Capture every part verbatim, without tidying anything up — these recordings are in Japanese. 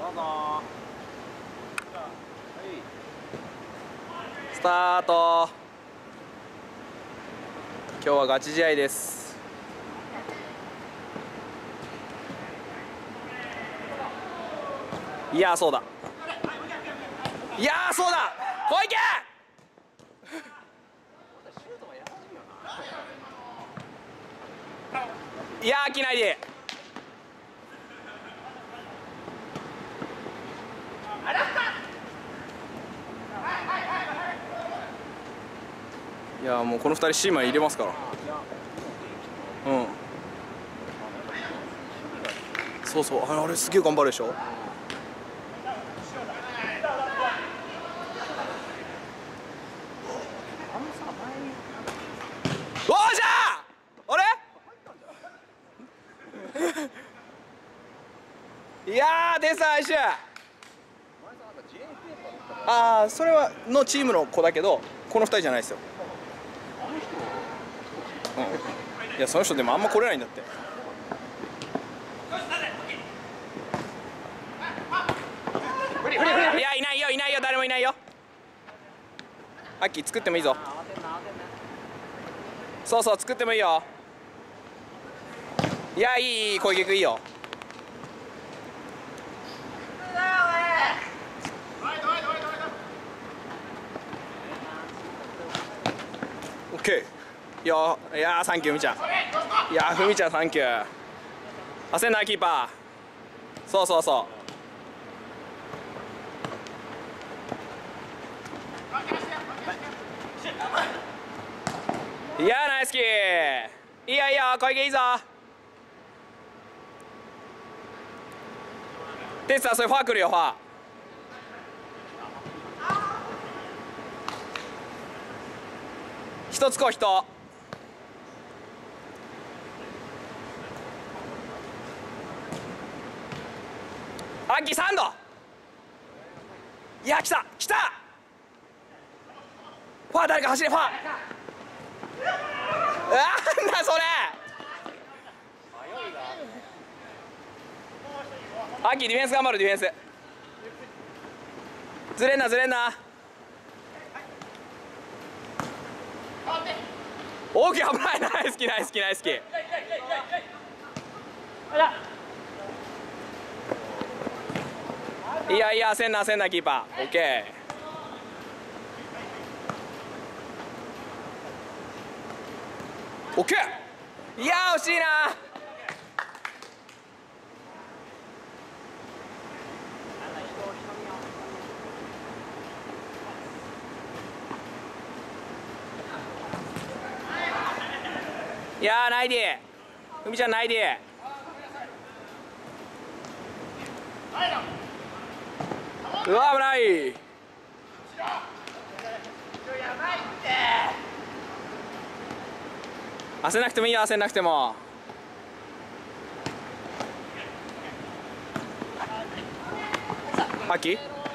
どうぞ。スタート。今日はガチ試合です。いやーそうだ。いやーそうだ。小池。いやー来ないで。いやーもうこのふたりシーマン入れますから。うん。そうそう、あれ、あれすげえ頑張るでしょ。おー、じゃああれいやーでさ、一緒。ああ、それはのチームの子だけど、このふたりじゃないですよ。うん、いやその人でもあんま来れないんだって。いやいないよいないよ、誰もいないよ。アッキー作ってもいいぞ。そうそう作ってもいいよ。いやいいいい、小池君いいよ。オッケー。いやいやサンキューみちゃん。いやふみちゃんサンキュー。焦んなキーパー。そうそうそう。いやナイスキー。いいよいいよ小池いいぞ。テツさんそれファー来るよファー。一つこう人。アッキーサンド。いや来た来た。ファー誰か走れファー。なんだそれ。アッキーディフェンス頑張るディフェンス。ずれんなずれんな。大きい危ないナイスキーナイスキーナイスキー。いやいや焦んな焦んなキーパー。オッケーオッケー。いや惜しいな。いやーないでふみちゃんないで。うわ危ない。焦んなくてもいいよ焦んなくても。アキ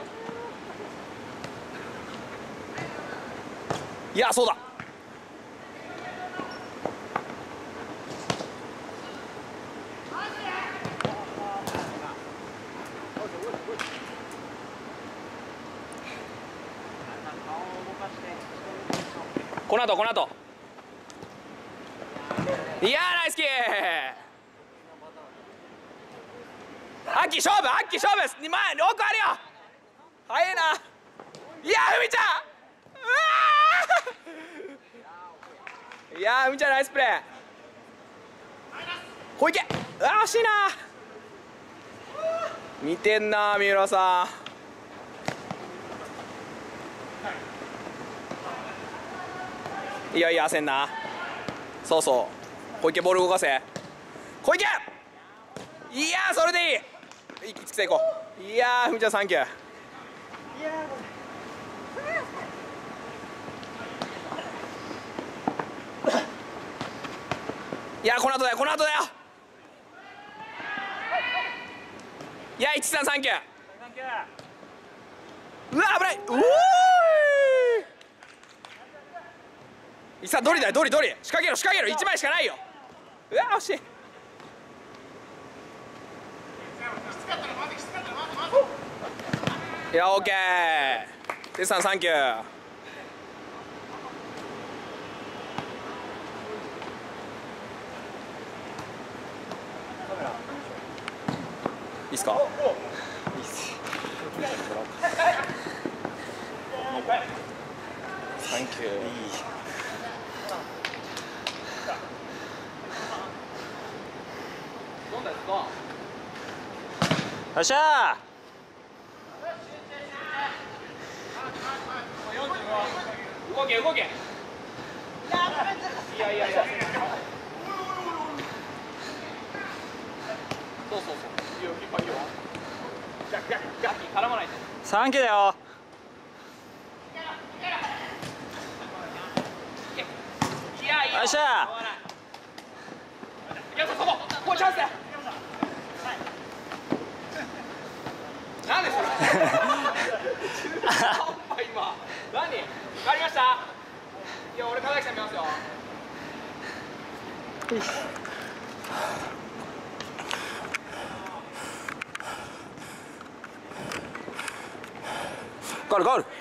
いやそうだ。この後この後。いやーナイスキー。アッキー勝負アッキー勝負。前奥あるよ。早いな。いやーふみちゃん。うわーいやーふみちゃんナイスプレー。小池。うわー惜しいな。見てんな三浦さん。いやいや焦んな。そうそう小池ボール動かせ小池。いやーそれでいい。いきつくていこう。いやーふみちゃんサンキュー。いやーこの後だよこの後だよ。いやいちさんサンキュー。うわ危ない。うおーいさドリだよドリドリ。仕掛けろ仕掛けろいちまいしかないよ。うわ惜しい。 いや、オッケー。テツさん、サンキュー。いいっすか。いいっす。サンキュー。いい。よっしゃー。動け動け。いやいやいや。そうそうそう。いいよ、いいよ、いいよ。逆逆逆に絡まないで。サンキューだよ。よっしゃー。そこ、ここチャンスだ。なんでそれ。今。何。わかりました。いや、俺川崎さん見ますよ。ゴールゴール。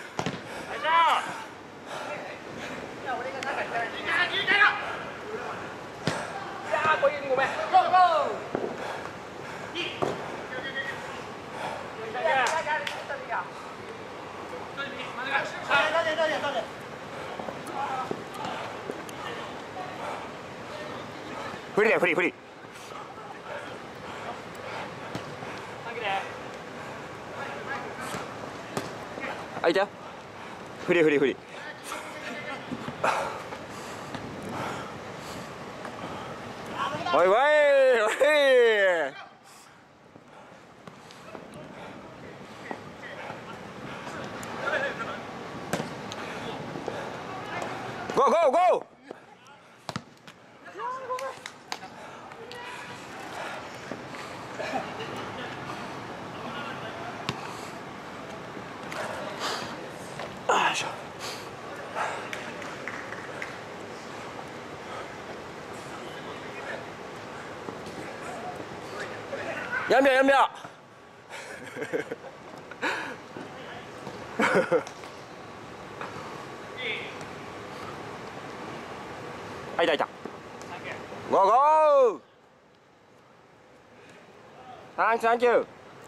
ごめん。ゴーゴー。フリーだよ、フリーフリー。あ、いたよ。フリーフリーフリー。おいおいおい。ゴーゴーゴー。よいしょ。やんびゃやんびゃ。あ、いたいた。ゴーゴー。サンキューサンキュー。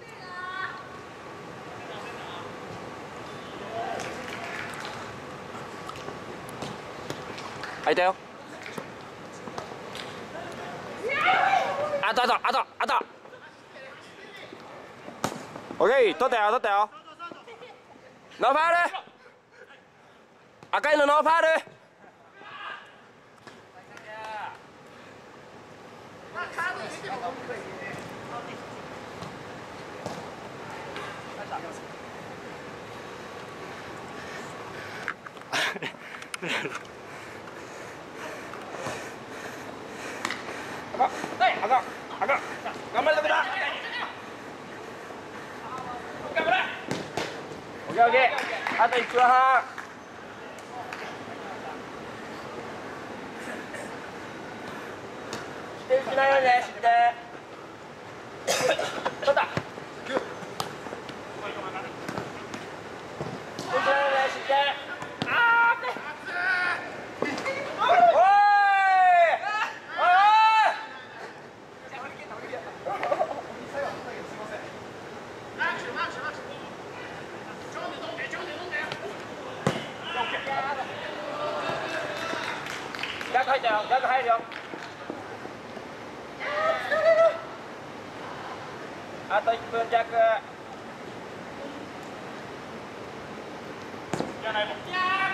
あ、いたよ。あとあとあとあと。オッケー、取ったよ取ったよ。ノーファウル。赤いのノーファウル。赤赤赤頑張れ徳田。オッケーオッケー。あといち分半。失点しないようにね。失点。取った。逆入ったよ、逆入るよ。あといっぷん弱。じゃないもん。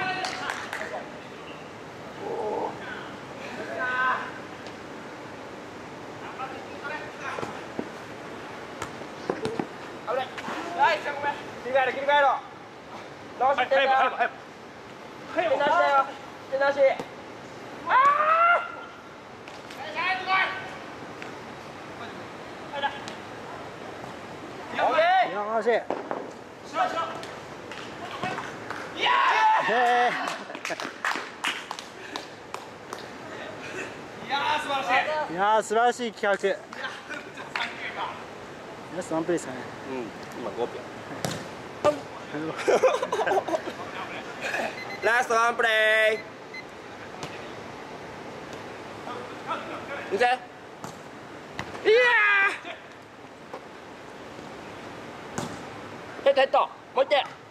危ない。はい、ごめん。切り替えろ、切り替えろ。どうしてんだよ。手なしだよ。手なし。ああ。オッケー。よし。いやー。いやー素晴らしい。いやー素晴らしい企画。ラストワンプレーですかね。うん。今ごびょう。 ラストワンプレー。見て。いやー。ヘッドヘッド。もう一点。